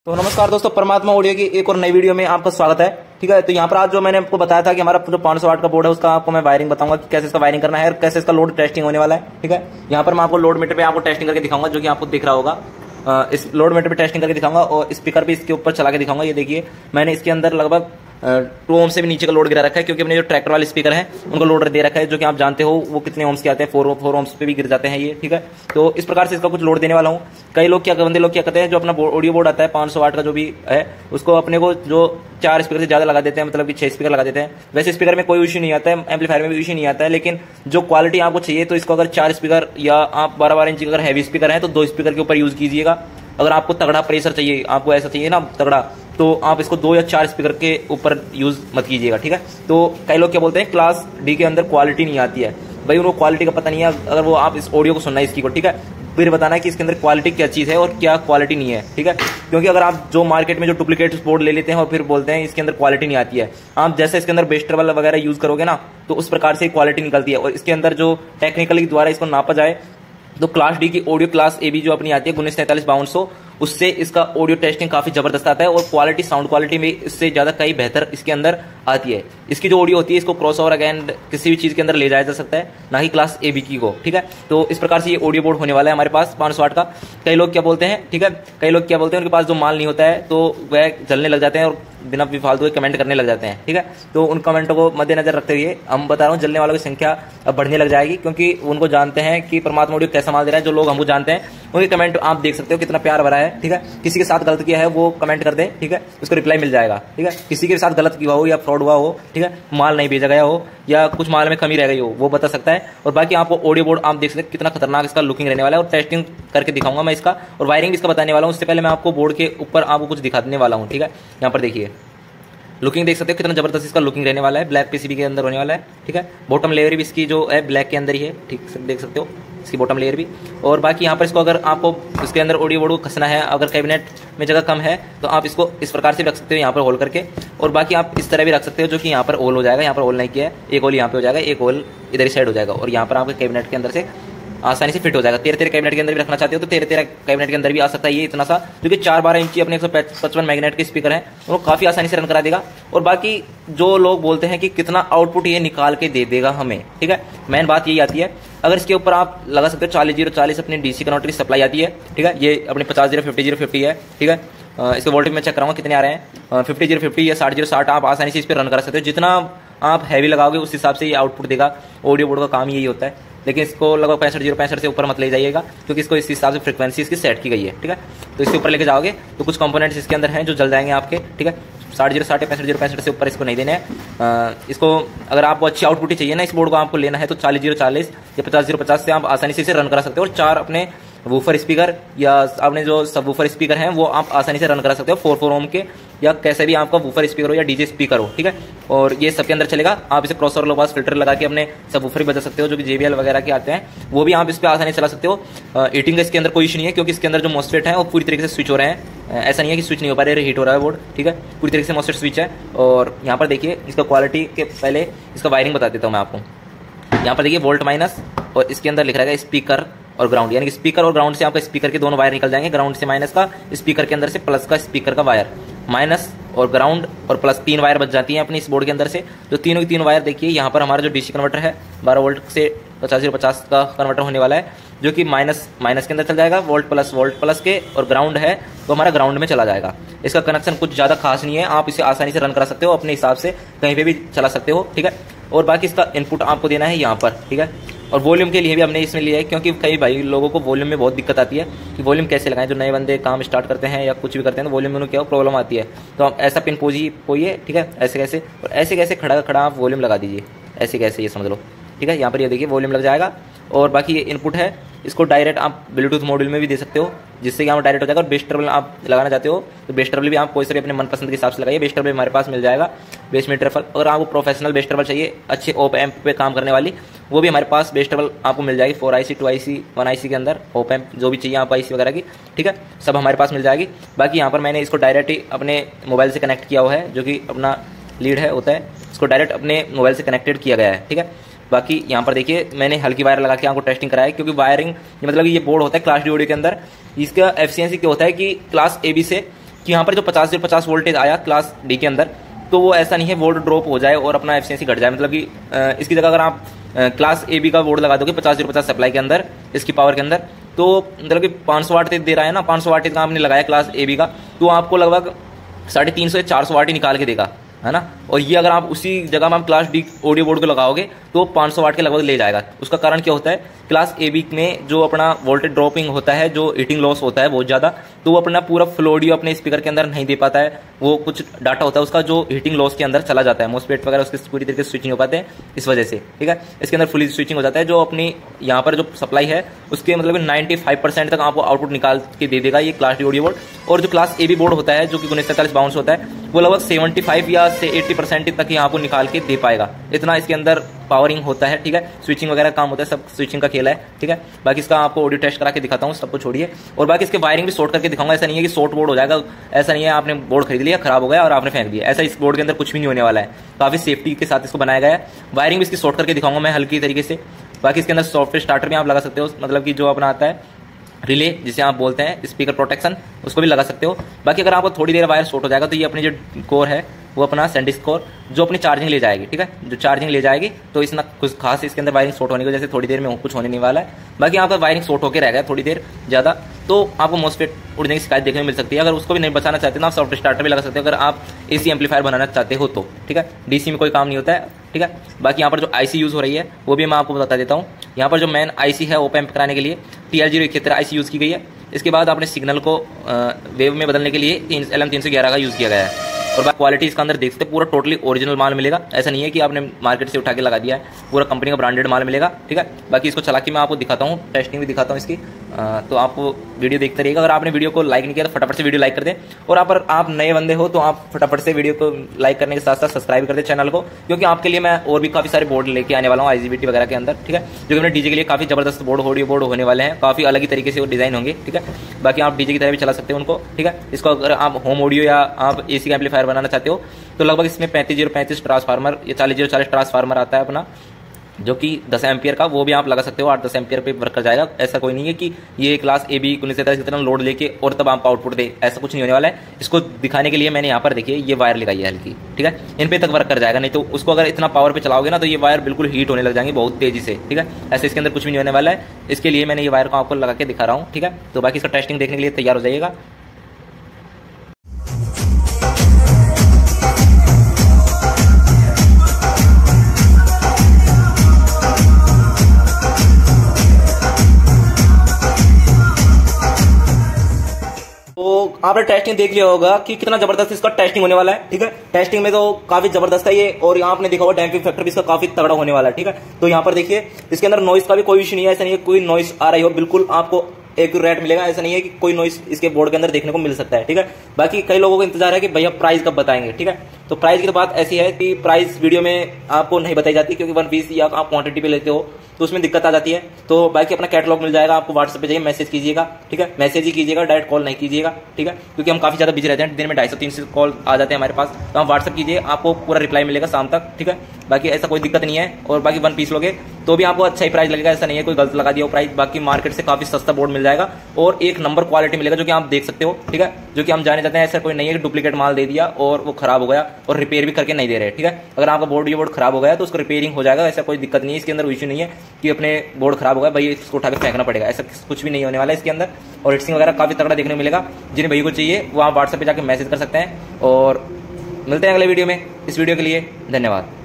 तो नमस्कार दोस्तों, परमात्मा ऑडियो की एक और नई वीडियो में आपका स्वागत है। ठीक है, तो यहाँ पर आज जो मैंने आपको बताया था कि हमारा जो 500 वाट का बोर्ड है उसका आपको मैं वायरिंग बताऊंगा कि कैसे इसका वायरिंग करना है और कैसे इसका लोड टेस्टिंग होने वाला है। ठीक है, यहाँ पर मैं आपको लोड मीटर पे आपको टेस्टिंग करके दिखाऊंगा, जो कि आपको दिख रहा होगा। इस लोड मीटर पे टेस्टिंग करके दिखाऊंगा और स्पीकर भी इसके ऊपर चला के दिखाऊंगा। ये देखिए, मैंने इसके अंदर लगभग 2 ओम से भी नीचे का लोड गिरा रखा है, क्योंकि अपने जो ट्रैक्टर वाले स्पीकर हैं उनको लोड दे रखा है, जो कि आप जानते हो वो कितने ओम्स के आते हैं, 4 ओम्स पे भी गिर जाते हैं ये। ठीक है, तो इस प्रकार से इसका कुछ लोड देने वाला हूँ। कई लोग बंदे लोग क्या करते हैं, जो अपना ऑडियो बोर्ड आता है 500 वाट का जो भी है, उसको अपने को जो 4 स्पीकर से ज्यादा लगा देते हैं, मतलब कि 6 स्पीकर लगा देते हैं। वैसे स्पीकर में कोई इश्यू नहीं आता है, एम्पलीफायर में भी इश्यू नहीं आता है, लेकिन जो क्वालिटी आपको चाहिए तो इसको अगर 4 स्पीकर या आप 12-12 इंच अगर हैवी स्पीकर है तो 2 स्पीकर के ऊपर यूज कीजिएगा। अगर आपको तगड़ा प्रेशर चाहिए, आपको ऐसा चाहिए ना तगड़ा, तो आप इसको 2 या 4 स्पीकर के ऊपर यूज मत कीजिएगा। ठीक है, तो कई लोग क्या बोलते हैं क्लास डी के अंदर क्वालिटी नहीं आती है। भाई उनको क्वालिटी का पता नहीं है, अगर वो आप इस ऑडियो को सुनना है इसकी को, ठीक है, फिर बताना है कि इसके अंदर क्वालिटी क्या चीज है और क्या क्वालिटी नहीं है। ठीक है, क्योंकि अगर आप जो मार्केट में जो डुप्लीकेट बोर्ड ले लेते हैं और फिर बोलते हैं इसके अंदर क्वालिटी नहीं आती है, आप जैसे इसके अंदर बेस्ट ट्रबल वगैरह यूज करोगे ना, तो उस प्रकार से क्वालिटी निकलती है। और इसके अंदर जो टेक्निकली द्वारा इसको नापा जाए तो क्लास डी की ऑडियो क्लास ए बी जो अपनी आती है 1943-5200, उससे इसका ऑडियो टेस्टिंग काफी जबरदस्त आता है और क्वालिटी साउंड क्वालिटी में इससे ज्यादा कई बेहतर इसके अंदर आती है। इसकी जो ऑडियो होती है इसको क्रॉस ओवर अगेन किसी भी चीज के अंदर ले जाया जा सकता है, ना ही क्लास ए बी की को। ठीक है, तो इस प्रकार से ये ऑडियो बोर्ड होने वाला है हमारे पास 500 वाट का। कई लोग क्या बोलते हैं, ठीक है, कई लोग क्या बोलते हैं उनके पास जो माल नहीं होता है तो वह जलने लग जाते हैं और बिना फालतू के कमेंट करने लग जाते हैं। ठीक है, तो उन कमेंटों को मद्देनजर रखते हुए हम बता रहा हूँ, जलने वालों की संख्या अब बढ़ने लग जाएगी, क्योंकि उनको जानते हैं कि परमात्मा ऑडियो कैसा माल दे रहा है। जो लोग हमको जानते हैं उनके कमेंट आप देख सकते हो कितना प्यार भरा है। ठीक है, किसी के साथ गलत किया है वो कमेंट कर दे, ठीक है, उसको रिप्लाई मिल जाएगा। ठीक है, किसी के साथ गलत किया हो या फ्रॉड हुआ हो, ठीक है, माल नहीं भेजा गया हो या कुछ माल में कमी रह गई हो, वो बता सकता है। और बाकी आपको ऑडियो बोर्ड आप देख सकते हैं कितना खतरनाक इसका लुकिंग रहने वाला है, और टेस्टिंग करके दिखाऊंगा मैं इसका, और वायरिंग इसका बताने वाला हूँ। उससे पहले मैं आपको बोर्ड के ऊपर आपको कुछ दिखाने वाला हूँ। ठीक है, यहाँ पर देखिए लुकिंग देख सकते हो कितना जबरदस्त इसका लुकिंग रहने वाला है, ब्लैक पीसीबी के अंदर होने वाला है। ठीक है, बॉटम लेयर भी इसकी जो है ब्लैक के अंदर ही है, ठीक से देख सकते हो इसकी बॉटम लेयर भी। और बाकी यहाँ पर इसको अगर आपको इसके अंदर ऑडियो बोर्ड को कसना है, अगर कैबिनेट में जगह कम है तो आप इसको इस प्रकार से रख सकते हो, यहाँ पर होल करके। और बाकी आप इस तरह भी रख सकते हो, जो कि यहाँ पर होल हो जाएगा, यहाँ पर होल नहीं किया है, एक होल यहाँ पे हो जाएगा, एक होल इधर ही साइड हो जाएगा, और यहाँ पर आपके कैबिनेट के अंदर से आसानी से फिट हो जाएगा। 13 कैबिनेट के अंदर भी रखना चाहते हो तो 13 कैबिनेट के अंदर भी आ सकता है ये इतना सा, जो कि 4-12 इंच की अपने 155 मैग्नेट के स्पीकर हैं, वो काफी आसानी से रन करा देगा। और बाकी जो लोग बोलते हैं कि कितना आउटपुट ये निकाल के दे देगा हमें, ठीक है, मेन बात यही आती है। अगर इसके ऊपर आप लगा सकते हो 40-040 अपनी डीसी कन्वर्टर की सप्लाई आती है। ठीक है, ये अपने 50-050-050 है। ठीक है, इसके वोल्टेज में चेक कराऊंगा कितने आ रहे हैं, 50-050 या 60-060 आप आसानी से इस पर रन कर सकते हो। जितना आप हैवी लगाओगे उस हिसाब से ये आउटपुट देगा। ऑडियो बोर्ड का काम यही होता है, लेकिन इसको लगभग 65-065 से ऊपर मत ले जाइएगा, क्योंकि इसको इस हिसाब से फ्रीक्वेंसी इसकी सेट की गई है। ठीक है, तो इसके ऊपर लेके जाओगे तो कुछ कंपोनेंट्स इसके अंदर हैं जो जल जाएंगे आपके। ठीक है, 60-060 65-065 से ऊपर इसको नहीं देने हैं। इसको अगर आपको अच्छी आउटपुट ही चाहिए ना, इस बोर्ड को आपको लेना है तो 40-040 या 50-050 से आप आसानी से इसे रन करा सकते हो। और 4 अपने वूफर स्पीकर या आपने जो सब वूफर स्पीकर हैं वो आप आसानी से रन करा सकते हो, 4 ओम के या कैसे भी आपका वूफर स्पीकर हो या डीजे स्पीकर हो। ठीक है, और ये सबके अंदर चलेगा। आप इसे क्रॉसओवर लो पास फिल्टर लगा के अपने सब वूफर बजा सकते हो, जो कि JBL वगैरह के आते हैं, वो भी आप इस पर आसानी चला सकते हो। हीटिंग का इसके अंदर कोई इशू नहीं है, क्योंकि इसके अंदर जो मॉसफेट है वो पूरी तरीके से स्विच हो रहे हैं। ऐसा नहीं है कि स्विच नहीं हो पा रहे, हीट हो रहा है बोर्ड। ठीक है, पूरी तरीके से मॉसफेट स्विच है। और यहाँ पर देखिए इसका क्वालिटी के पहले इसका वायरिंग बता देता हूँ मैं आपको। यहाँ पर देखिए वोल्ट माइनस, और इसके अंदर लिख रहेगा स्पीकर और ग्राउंड, यानी कि स्पीकर और ग्राउंड से आपका स्पीकर के दोनों वायर निकल जाएंगे, ग्राउंड से माइनस का, स्पीकर के अंदर से प्लस का स्पीकर का वायर। माइनस और ग्राउंड और प्लस 3 वायर बच जाती हैं अपनी इस बोर्ड के अंदर से। जो तीनों की 3 वायर देखिए, यहाँ पर हमारा जो डीसी कन्वर्टर है 12 वोल्ट से 50-050 का कन्वर्टर होने वाला है, जो कि माइनस के अंदर चल जाएगा, वोल्ट प्लस के, और ग्राउंड है तो हमारा ग्राउंड में चला जाएगा। इसका कनेक्शन कुछ ज्यादा खास नहीं है, आप इसे आसानी से रन करा सकते हो, अपने हिसाब से कहीं पे भी चला सकते हो। ठीक है, और बाकी इसका इनपुट आपको देना है यहाँ पर। ठीक है, और वॉल्यूम के लिए भी हमने इसमें लिया है, क्योंकि कई भाई लोगों को वॉल्यूम में बहुत दिक्कत आती है कि वॉल्यूम कैसे लगाएं। जो नए बंदे काम स्टार्ट करते हैं या कुछ भी करते हैं तो वॉल्यूम में उन्हें क्या प्रॉब्लम आती है, तो आप ऐसा पिन पोइए। ठीक है, ऐसे कैसे और ऐसे कैसे खड़ा आप वॉल्यूम लगा दीजिए, ऐसे कैसे ये समझ लो। ठीक है, यहाँ पर ये देखिए वॉल्यूम लग जाएगा। और बाकी ये इनपुट है, इसको डायरेक्ट आप ब्लूटूथ मॉड्यूल में भी दे सकते हो, जिससे कि आप डायरेक्ट हो जाएगा। और बेस ट्रबल आप लगाना चाहते हो तो बेस ट्रबल भी आप कोई से भी अपने मनपसंद के हिसाब से लगाइए। बेस ट्रबल हमारे पास मिल जाएगा, बेस मीटर ट्रबल। अगर आपको प्रोफेशनल बेस ट्रबल चाहिए, अच्छे ओप एम्प पे काम करने वाली, वो भी हमारे पास बेस ट्रबल आपको मिल जाएगी। 4IC 2IC 1IC के अंदर ओप एम्प जो भी चाहिए आप IC वगैरह की, ठीक है, सब हमारे पास मिल जाएगी। बाकी यहाँ पर मैंने इसको डायरेक्ट ही अपने मोबाइल से कनेक्ट किया हुआ है, जो कि अपना लीड है होता है, इसको डायरेक्ट अपने मोबाइल से कनेक्टेड किया गया है। ठीक है, बाकी यहाँ पर देखिए मैंने हल्की वायर लगा के आपको टेस्टिंग कराया है, क्योंकि वायरिंग मतलब ये बोर्ड होता है क्लास डी ऑडियो के अंदर, इसका एफिशिएंसी क्या होता है कि क्लास AB से कि यहाँ पर जो 50 वोल्टेज आया क्लास डी के अंदर, तो वो ऐसा नहीं है वोल्ट ड्रॉप हो जाए और अपना एफिशिएंसी घट जाए। मतलब कि इसकी जगह अगर आप क्लास ए बी का बोर्ड लगा दोगे 50 सप्लाई के अंदर, इसकी पावर के अंदर, तो मतलब कि 500 वाट दे रहा है ना, 500 वाट का आपने लगाया क्लास ए बी का, तो आपको लगभग 350 से 400 वाट ही निकाल के देगा, है ना। और ये अगर आप उसी जगह में आप क्लास डी ऑडियो बोर्ड को लगाओगे तो 500 वाट के लगभग ले जाएगा। उसका कारण क्या होता है, क्लास ए बी में जो अपना वोल्टेज ड्रॉपिंग होता है, जो हीटिंग लॉस होता है बहुत ज़्यादा, तो वो अपना पूरा फ्लो ऑडियो अपने स्पीकर के अंदर नहीं दे पाता है। वो कुछ डाटा होता है उसका जो हीटिंग लॉस के अंदर चला जाता है, मोस्फेट वगैरह उसके पूरी तरीके से स्विचिंग हो पाते हैं इस वजह से, ठीक है। इसके अंदर फुली स्विचिंग हो जाता है, जो अपनी यहाँ पर जो सप्लाई है उसके मतलब 95% तक आपको आउटपुट निकाल के दे देगा ये क्लास डी ऑडियो बोर्ड। और जो क्लास ए बी बोर्ड होता है जो कि 1943 बाउंस होता है, वो लगभग 75 या से 80% तक ही आपको निकाल के दे पाएगा। इतना इसके अंदर पावरिंग होता है, ठीक है। स्विचिंग वगैरह काम होता है, सब स्विचिंग का खेल है, ठीक है। बाकी इसका आपको ऑडियो टेस्ट करा के दिखाता हूँ, सबको छोड़िए। और बाकी इसके वायरिंग भी शॉर्ट करके दिखाऊंगा। ऐसा नहीं है कि शॉर्ट बोर्ड हो जाएगा, ऐसा नहीं है आपने बोर्ड खरीद लिया खराब हो गया और आपने फेंक दिया, ऐसा इस बोर्ड के अंदर कुछ भी नहीं होने वाला है। काफी सेफ्टी के साथ इसको बनाया गया है। वायरिंग भी इसकी शॉर्ट करके दिखाऊंगा मैं हल्की तरीके से। बाकी इसके अंदर सॉफ्टवेयर स्टार्टर भी आप लगा सकते हो, मतलब कि जो अपना आता है रिले जिसे आप बोलते हैं, स्पीकर प्रोटेक्शन, उसको भी लगा सकते हो। बाकी अगर आपको थोड़ी देर वायर शॉर्ट हो जाएगा तो ये अपनी जो कोर है वो अपना सैंडिस्क कोर जो अपनी चार्जिंग ले जाएगी, ठीक है, जो चार्जिंग ले जाएगी, तो इसना कुछ खास इसके अंदर वायरिंग शॉर्ट होने की वजह से थोड़ी देर में कुछ होने नहीं वाला है। बाकी आपका वायरिंग शॉर्ट होकर रह गया थोड़ी देर ज़्यादा, तो आपको मोस्फेट उड़ने की शिकायत देखने को मिल सकती है। अगर उसको भी नहीं बचाना चाहते ना, आप सॉफ्टवेयर स्टार्टर भी लगा सकते हो अगर आप एसी एम्पलीफायर बनाना चाहते हो तो, ठीक है। डीसी में कोई काम नहीं होता है, ठीक है। बाकी यहाँ पर जो आईसी यूज़ हो रही है वो भी मैं आपको बता देता हूँ। यहाँ पर जो मेन आईसी है ओप एम्प कराने के लिए TL071 आईसी यूज़ की गई है। इसके बाद आपने सिग्नल को वेव में बदलने के लिए LM311 का यूज़ किया गया है। और बाकी क्वालिटी इसका अंदर देख सकते हैं, पूरा टोटली ओरिजिनल माल मिलेगा। ऐसा नहीं है कि आपने मार्केट से उठा के लगा दिया है, पूरा कंपनी का ब्रांडेड माल मिलेगा, ठीक है। बाकी इसको चला के मैं आपको दिखाता हूँ, टेस्टिंग भी दिखाता हूँ इसकी, तो आप वीडियो देखते रहिएगा। अगर आपने वीडियो को लाइक नहीं किया तो फटाफट से वीडियो लाइक कर दें। और आप नए बंदे हो तो आप फटाफट से वीडियो को लाइक करने के साथ साथ सब्सक्राइब कर दें चैनल को, क्योंकि आपके लिए मैं और भी काफ़ी सारे बोर्ड लेके आने वाला हूँ IGBT वगैरह के अंदर, ठीक है। जो कि अपने डीजे के लिए काफ़ी जबरदस्त बोर्ड ऑडियो बोर्ड होने वाले हैं, काफ़ी अलग ही तरीके से वो डिज़ाइन होंगे, ठीक है। बाकी आप डीजे की तरह भी चला सकते हो उनको, ठीक है। इसको अगर आप होम ऑडियो या आप AC का एम्पलीफायर बनाना चाहते हो तो लगभग इसमें 35-035 ट्रांसफार्मर या 40-040 ट्रांसफार्मर आता है अपना, जो कि 10 एम्पियर का, वो भी आप लगा सकते हो। 8-10 एम्पियर पे वर्क कर जाएगा। ऐसा कोई नहीं है कि ये क्लास ए बी 1943 की तरह लोड लेके और तब आप आउटपुट दे, ऐसा कुछ नहीं होने वाला है। इसको दिखाने के लिए मैंने यहाँ पर देखिए ये वायर लगाई है हल्की, ठीक है, इन पे तक वर्क कर जाएगा। नहीं तो उसको अगर इतना पावर पे चलाओगे ना तो ये वायर बिल्कुल हीट होने लग जाएंगे बहुत तेजी से, ठीक है। ऐसे इसके अंदर कुछ भी नहीं होने वाला है। इसके लिए मैंने ये वायर को आपको लगा के दिखा रहा हूँ, ठीक है। तो बाकी इसका टेस्टिंग देखने के लिए तैयार हो जाइएगा। तो आपने टेस्टिंग देख लिया होगा कि कितना जबरदस्त इसका टेस्टिंग होने वाला है, ठीक है। टेस्टिंग में तो काफी जबरदस्त है ये, और यहाँ आपने देखा होगा डैम्पिंग फैक्टर भी इसका काफी तगड़ा होने वाला है, ठीक है। तो यहाँ पर देखिए इसके अंदर नॉइस का भी कोई इशू नहीं है, ऐसा नहीं है कोई नॉइस आ रही हो, बिल्कुल आपको एक्यूरेट मिलेगा। ऐसा नहीं है कि कोई नॉइस इसके बोर्ड के अंदर देखने को मिल सकता है, ठीक है। बाकी कई लोगों को इंतजार है कि भैया प्राइस कब बताएंगे, ठीक है। तो प्राइस की तो बात ऐसी है कि प्राइस वीडियो में आपको नहीं बताई जाती, क्योंकि 1 पीस या आप क्वांटिटी पे लेते हो तो उसमें दिक्कत आ जाती है। तो बाकी अपना कैटलॉग मिल जाएगा आपको, व्हाट्सएप पे जाइए, मैसेज कीजिएगा, ठीक है। मैसेज ही कीजिएगा, डायरेक्ट कॉल नहीं कीजिएगा, ठीक है, क्योंकि हम काफी ज्यादा बिजी रहते हैं, दिन में 250-300 कॉल आ जाते हैं हमारे पास। तो हम व्हाट्सएप कीजिए, आपको पूरा रिप्लाई मिलेगा शाम तक, ठीक है। बाकी ऐसा कोई दिक्कत नहीं है। और बाकी 1 पीस लोगे तो भी आपको अच्छा ही प्राइस लगेगा, ऐसा नहीं है कोई गलत लगा दिया हो प्राइस। बाकी मार्केट से काफी सस्ता बोर्ड मिल जाएगा और एक नंबर क्वालिटी मिलेगा, जो कि आप देख सकते हो, ठीक है, जो कि हम जाने जाते हैं। ऐसा कोई नहीं है कि डुप्लीकेट माल दे दिया और वो खराब हो गया और रिपेयर भी करके नहीं दे रहे, ठीक है। अगर आपका बोर्ड खराब हो गया तो उसको रिपेयरिंग हो जाएगा, ऐसा कोई दिक्कत नहीं है। इसके अंदर इश्यू नहीं है कि अपने बोर्ड खराब हो गया भाई इसको उठा के फेंकना पड़ेगा, ऐसा कुछ भी नहीं होने वाला है इसके अंदर। और हिट्सिंग वगैरह काफी तगड़ा देखने को मिलेगा। जिन्हें भैया को चाहिए वो आप व्हाट्सएप पे जाकर मैसेज कर सकते हैं। और मिलते हैं अगले वीडियो में। इस वीडियो के लिए धन्यवाद।